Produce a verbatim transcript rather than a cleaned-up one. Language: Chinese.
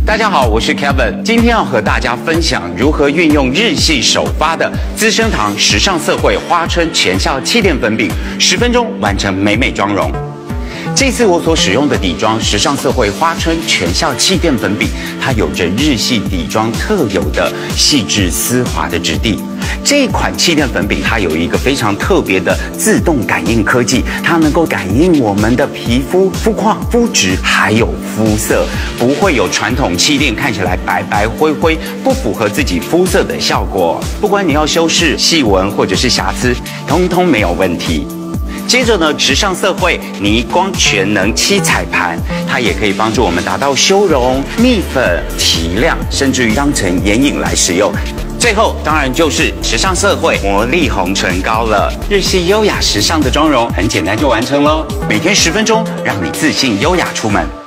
大家好，我是 Kevin， 今天要和大家分享如何运用日系首发的资生堂时尚色绘花春全效气垫粉饼，十分钟完成美美妆容。这次我所使用的底妆时尚色绘花春全效气垫粉饼，它有着日系底妆特有的细致丝滑的质地。这款气垫粉饼它有一个非常特别的自动感应科技，它能够感应我们的皮肤肤况、肤质还有肤色，不会有传统气垫看起来白白灰灰、不符合自己肤色的效果。不管你要修饰细纹或者是瑕疵，通通没有问题。接着呢，时尚色绘逆光全能七彩盘，它也可以帮助我们达到修容、蜜粉、提亮，甚至于当成眼影来使用。最后当然就是时尚色绘魔力红唇膏了，日系优雅时尚的妆容很简单就完成咯，每天十分钟，让你自信优雅出门。